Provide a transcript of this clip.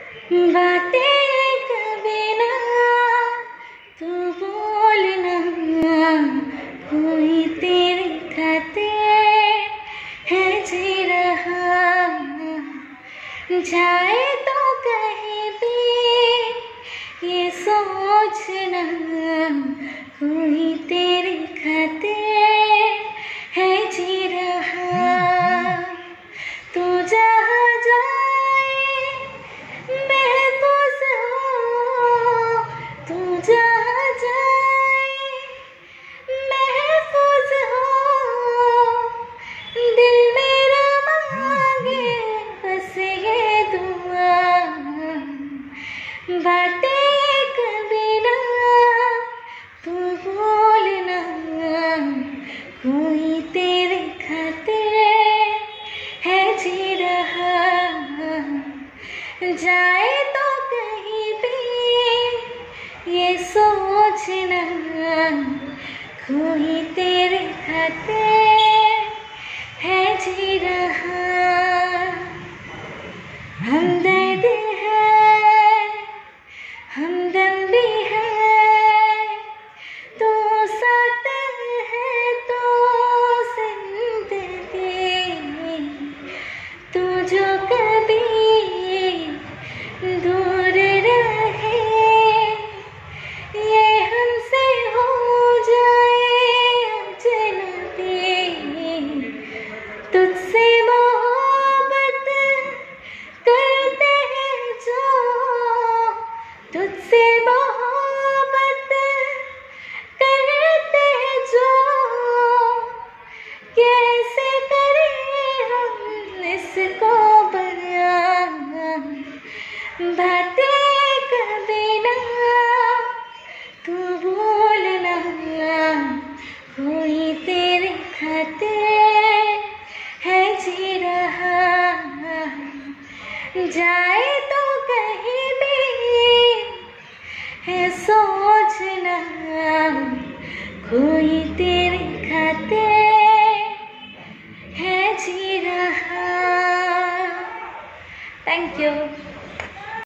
बातें कभी ना तू बोलना, कोई तेरे खातिर है जी रहा। जाए तो कहीं भी ये सोचना, कोई तेरे खातिर है जी रहा। तू जहाँ जाए महफूज हो, तू जहाँ जाए महफूज हो। दिल मेरा मांगे बस ये दुआ, बातें कभी ना तू बोलना, कोई तेरे खातिर है जी रहा। जाए तो कहीं भी ये सोचना, कोई तेरे खातिर है जी रहा। हमदर्द है, हमदम भी है, तो साथ है तो जिंदगी। तू जो कभी दूर रहे, ये हमसे हो जाए अजनबी। तुझसे मोहब्बत करते हैं जो, तुझसे मोहब्बत करते हैं जो, कैसे करें हम इसको बयां। बातें कभी ना तू बोलना, कोई तेरे खातिर है जी रहा। जाए तो कहीं भी है सोचना, कोई तेरे